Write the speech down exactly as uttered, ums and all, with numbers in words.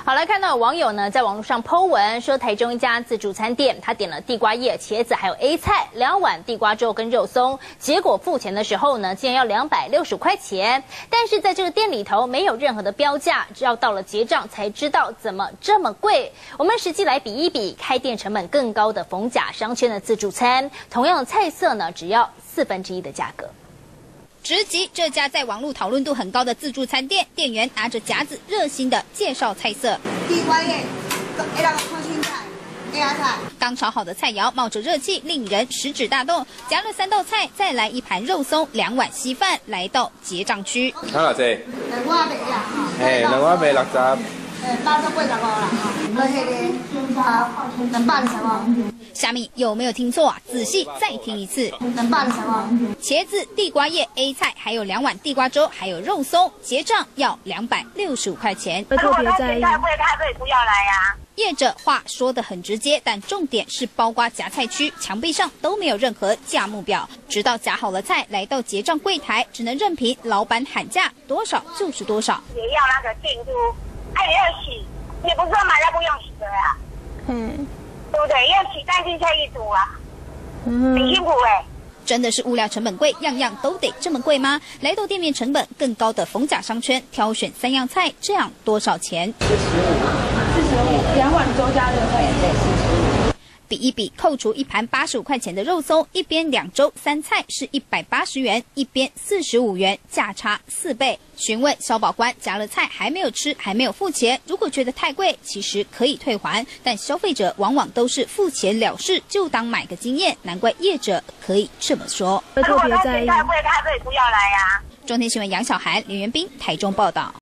好，来看到有网友呢在网络上 po 文说，台中一家自助餐店，他点了地瓜叶、茄子还有 A 菜两碗地瓜粥跟肉松，结果付钱的时候呢，竟然要两百六十块钱。但是在这个店里头没有任何的标价，直到到了结账才知道怎么这么贵。我们实际来比一比，开店成本更高的逢甲商圈的自助餐，同样的菜色呢，只要四分之一的价格。 直击这家在网络讨论度很高的自助餐店，店员拿着夹子热心的介绍菜色。 地瓜叶、那个空心菜、A R 菜。 刚炒好的菜肴冒着热气，令人食指大动。夹了三道菜，再来一盘肉松，两碗稀饭，来到结账区。 睇下先。 两碗白呀， 誒，兩碗白六十。誒， 八十八十五啦，哈，迄個啊，兩百二十五。 虾米有没有听错啊？仔细再听一次。 两百二十五。 茄子、地瓜叶、A 菜，还有两碗地瓜粥，还有肉松，结账要两百六十五块钱。 特别在意。 太贵，太贵，不要来呀、啊！ 业者话说得很直接，但重点是包括夹菜区墙壁上都没有任何价目表，直到夹好了菜，来到结账柜台，只能任凭老板喊价，多少就是多少。 也要那个进度，哎，也要洗，也不是说买了不用洗的呀。嗯。对不对？要洗干净才一煮啊，嗯，很辛苦哎、欸。 真的是物料成本贵，样样都得这么贵吗？来到店面成本更高的逢甲商圈，挑选三样菜，这样多少钱？ 四十五，四十五，两碗粥加热菜也得四十五。 比一比，扣除一盘八十五块钱的肉松，一边两粥三菜是一百八十元，一边四十五元，价差四倍。询问消保官，夹了菜还没有吃，还没有付钱。如果觉得太贵，其实可以退还，但消费者往往都是付钱了事，就当买个经验，难怪业者可以这么说。 特别在意。 太贵，太贵，不要来呀、啊！ 中天新闻杨小涵、刘元斌台中报道。